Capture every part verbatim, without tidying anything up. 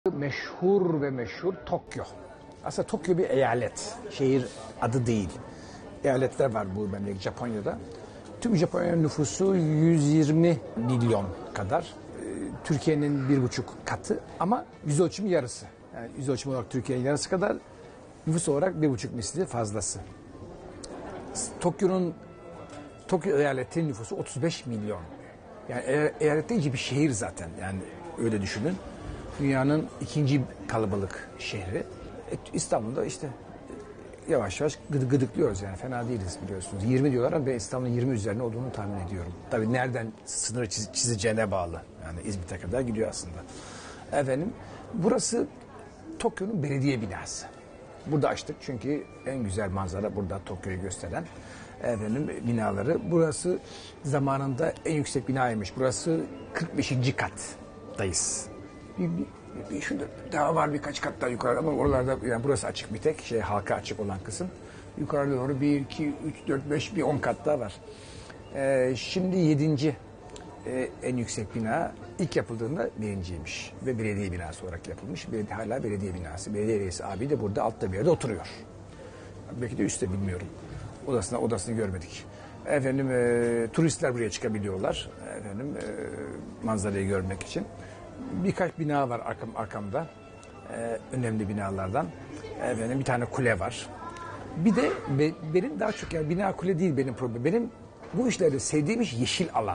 Meşhur ve meşhur Tokyo. Aslında Tokyo bir eyalet, şehir adı değil. Eyaletler var bu memleket Japonya'da. Tüm Japonya'nın nüfusu yüz yirmi milyon kadar. Ee, Türkiye'nin bir buçuk katı ama yüz ölçümü yarısı. Yani yüz ölçümü olarak Türkiye'nin yarısı kadar, nüfus olarak bir buçuk misli fazlası. Tokyo'nun Tokyo eyaletinin nüfusu otuz beş milyon. Yani eyalet deyince bir şehir zaten. Yani öyle düşünün. Dünyanın ikinci kalabalık şehri. İstanbul'da işte yavaş yavaş gıd gıdıklıyoruz yani, fena değiliz biliyorsunuz. yirmi diyorlar ama ben İstanbul'un yirmi üzerine olduğunu tahmin ediyorum. Tabii nereden sınırı çiz çizeceğine bağlı. Yani İzmit'e kadar gidiyor aslında. Efendim, burası Tokyo'nun belediye binası. Burada açtık çünkü en güzel manzara burada, Tokyo'yu gösteren efendim binaları. Burası zamanında en yüksek binaymış. Burası kırk beşinci kattayız. Bir, bir, bir, şurada daha var birkaç kat daha yukarı ama oralarda, yani burası açık bir tek şey, halka açık olan kısım. Yukarıda doğru bir, iki, üç, dört, beş, bir on kat daha var. Ee, şimdi yedinci e, en yüksek bina, ilk yapıldığında birinciymiş ve belediye binası olarak yapılmış. Belediye, hala belediye binası. Belediye reisi abi de burada altta bir yerde oturuyor. Belki de üstte, bilmiyorum. Odasına odasını görmedik. Efendim e, turistler buraya çıkabiliyorlar. Efendim e, manzarayı görmek için. Birkaç bina var arkam, arkamda. Ee, önemli binalardan. Efendim, bir tane kule var. Bir de be, benim daha çok, yani bina kule değil benim problemim. Benim bu işlerde sevdiğim iş yeşil alan.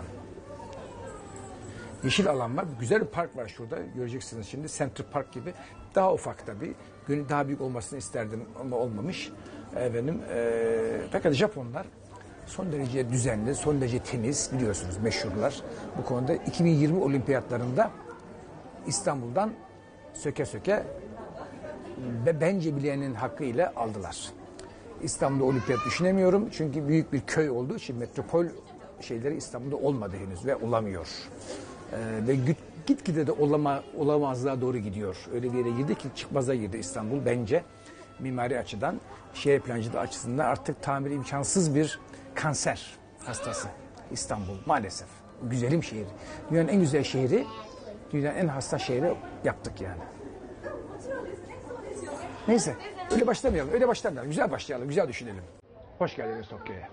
Yeşil alan var. Güzel bir park var şurada. Göreceksiniz şimdi. Center Park gibi. Daha ufak tabii. Daha büyük olmasını isterdim ama olmamış. Efendim, e, fakat Japonlar son derece düzenli, son derece temiz, biliyorsunuz meşhurlar. Bu konuda iki bin yirmi olimpiyatlarında İstanbul'dan söke söke ve bence bilenin hakkıyla aldılar. İstanbul'da olimpiyat düşünemiyorum çünkü büyük bir köy olduğu için metropol şeyleri İstanbul'da olmadı henüz ve olamıyor. Ee, ve git, gitgide de olama, olamazlığa doğru gidiyor. Öyle bir yere girdi ki çıkmaza girdi İstanbul bence. Mimari açıdan, şehir plancılığı açısından artık tamir imkansız bir kanser hastası İstanbul maalesef. Güzelim şehir. Dünyanın en güzel şehri, dünyanın en hasta şehri yaptık yani. Neyse, öyle başlamayalım, öyle başlamayalım. Güzel başlayalım, güzel düşünelim. Hoş geldiniz Tokyo'ya.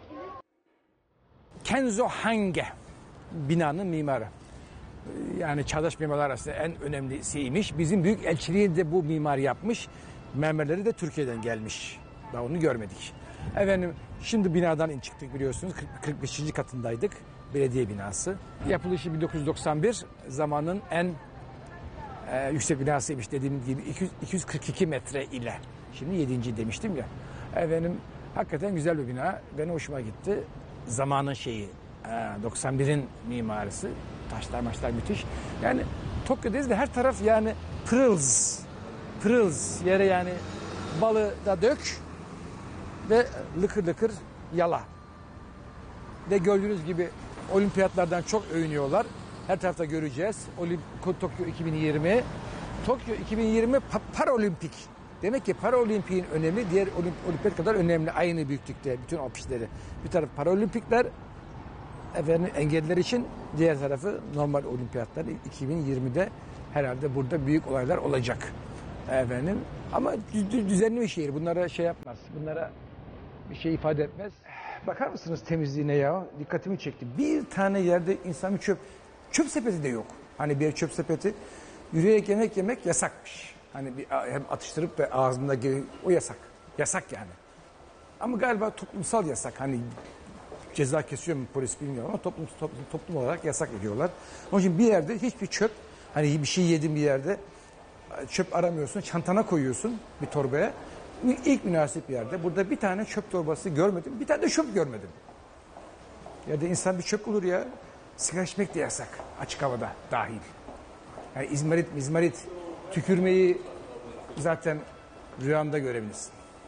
Kenzo Hange, binanın mimarı. Yani çağdaş mimarlar arasında en önemlisiymiş. Bizim büyük elçiliği de bu mimar yapmış. Mermerleri de Türkiye'den gelmiş. Daha onu görmedik. Efendim, şimdi binadan in çıktık biliyorsunuz. kırk beşinci katındaydık. Belediye binası. Yapılışı bin dokuz yüz doksan bir, zamanın en e, yüksek binasıymış dediğim gibi iki yüz, iki yüz kırk iki metre ile. Şimdi yedinci demiştim ya. Efendim, hakikaten güzel bir bina. Benim hoşuma gitti. Zamanın şeyi, e, doksan birin mimarisi. Taşlar maçlar müthiş. Yani Tokyo'dayız ve her taraf yani pırılz. Pırılz. Yere yani balı da dök ve lıkır lıkır yala. Ve gördüğünüz gibi olimpiyatlardan çok övünüyorlar. Her tarafta göreceğiz. Olimp Tokyo iki bin yirmi. Tokyo iki bin yirmi pa Paralimpik. Demek ki Paralimpik'in önemi diğer olimp olimpiyat kadar önemli. Aynı büyüklükte bütün afişleri. Bir taraf Paralimpikler, efendim engelliler için, diğer tarafı normal olimpiyatlar. iki bin yirmide herhalde burada büyük olaylar olacak. Efendim, ama düzenli bir şehir. Bunlara şey yapmaz. Bunlara bir şey ifade etmez. Bakar mısınız temizliğine ya? Dikkatimi çekti. Bir tane yerde insan bir çöp, çöp sepeti de yok. Hani bir çöp sepeti, yürüyerek yemek yemek yasakmış. Hani bir, hem atıştırıp ve ağzında o yasak. Yasak yani. Ama galiba toplumsal yasak. Hani ceza kesiyor mu polis bilmiyorum ama toplum, toplum, toplum olarak yasak ediyorlar. Onun için bir yerde hiçbir çöp, hani bir şey yedin bir yerde, çöp aramıyorsun, çantana koyuyorsun bir torbaya. İlk münasip yerde. Burada bir tane çöp torbası görmedim. Bir tane de çöp görmedim. Ya da insan bir çöp bulur ya. Sigara içmek de yasak. Açık havada dahil. Yani izmarit, mizmarit, tükürmeyi zaten rüyanda görebilirsin.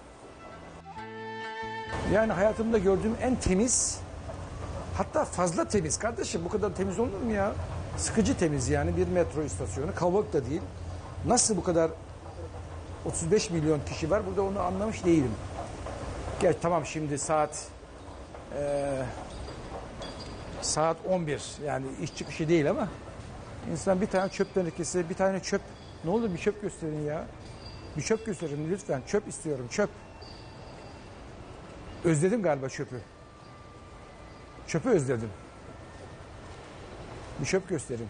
Yani hayatımda gördüğüm en temiz, hatta fazla temiz. Kardeşim, bu kadar temiz olur mu ya? Sıkıcı temiz yani, bir metro istasyonu. Kalabalık da değil. Nasıl bu kadar otuz beş milyon kişi var burada, onu anlamış değilim. Gerçi tamam, şimdi saat e, saat on bir, yani iş çıkışı değil ama insan bir tane çöp tenekesi, bir tane çöp Ne olur bir çöp gösterin ya. Bir çöp gösterin lütfen. Çöp istiyorum, çöp. Özledim galiba çöpü. Çöpü özledim. Bir çöp gösterin.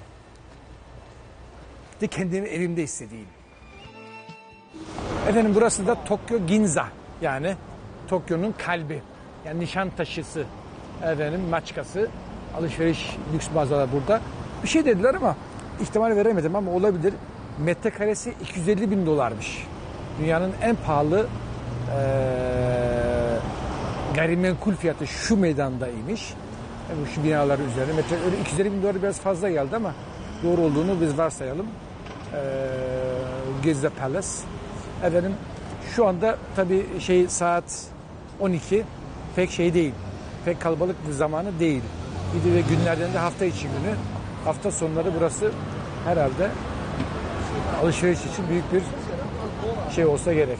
De kendimi evimde hissedeyim. Efendim burası da Tokyo Ginza. Yani Tokyo'nun kalbi. Yani Nişantaşı'sı. Efendim Maçka'sı. Alışveriş lüks mağazalar burada. Bir şey dediler ama ihtimal veremedim ama olabilir. Metrekaresi iki yüz elli bin dolarmış. Dünyanın en pahalı ee, gayrimenkul fiyatı şu meydandaymış. Yani şu binalar üzerine. Metre, öyle iki yüz elli bin dolar biraz fazla geldi ama doğru olduğunu biz varsayalım. Ee, Ginza Palace. Efendim şu anda tabii şey saat on iki pek şey değil. Pek kalabalık bir zamanı değil. Bir de günlerden de hafta içi günü. Hafta sonları burası herhalde alışveriş için büyük bir şey olsa gerek.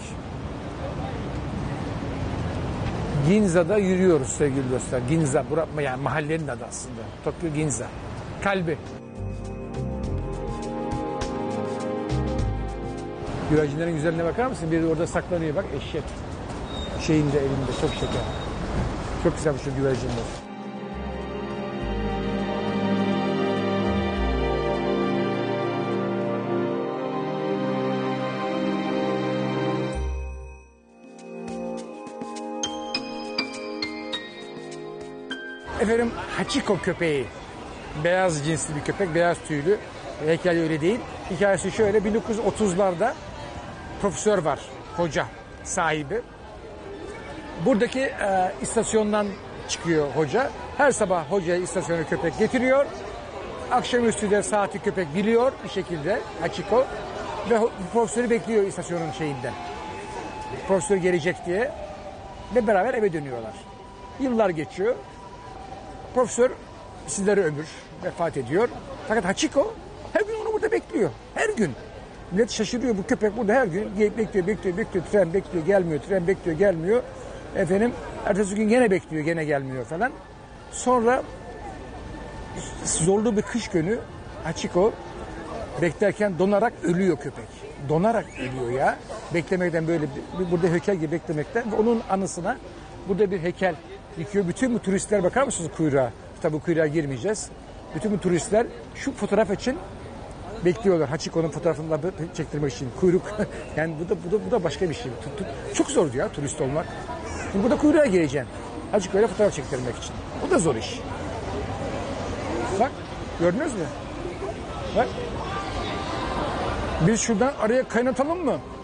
Ginza'da yürüyoruz sevgili dostlar. Ginza, burası yani mahallenin adı aslında. Tokyo Ginza. Kalbi. Güvercinlerin güzelliğine bakar mısın? Biri orada saklanıyor bak eşek. Şeyinde elinde çok şeker. Çok güzel şu güvercinler. Efendim Hachiko köpeği. Beyaz cinsli bir köpek, beyaz tüylü. Heykel öyle değil. Hikayesi şöyle, bin dokuz yüz otuzlarda profesör var, hoca sahibi. Buradaki e, istasyondan çıkıyor hoca. Her sabah hocaya istasyona köpek getiriyor. Akşamüstü de saati köpek biliyor bir şekilde Hachiko. Ve profesörü bekliyor istasyonun şeyinde. Profesör gelecek diye. Ve beraber eve dönüyorlar. Yıllar geçiyor. Profesör sizlere ömür vefat ediyor. Fakat Hachiko her gün onu burada bekliyor. Her gün. Millet şaşırıyor, bu köpek burada her gün bekliyor, bekliyor, bekliyor, tren bekliyor, gelmiyor, tren bekliyor, gelmiyor. Efendim, ertesi gün gene bekliyor, gene gelmiyor falan. Sonra zorlu bir kış günü Hachiko beklerken donarak ölüyor köpek. Donarak ölüyor ya. Beklemekten böyle bir, burada heykel gibi beklemekten ve onun anısına burada bir heykel dikiyor. Bütün bu turistler bakar mısınız kuyruğa? Tabii bu kuyruğa girmeyeceğiz. Bütün bu turistler şu fotoğraf için bekliyorlar. Hachiko'nun fotoğrafını çektirmek için. Kuyruk. Yani bu da, bu da, bu da başka bir şey. Çok zor ya turist olmak. Şimdi burada kuyruğa gireceksin. Hachiko'yla fotoğraf çektirmek için. Bu da zor iş. Bak. Gördünüz mü? Bak. Biz şuradan araya kaynatalım mı?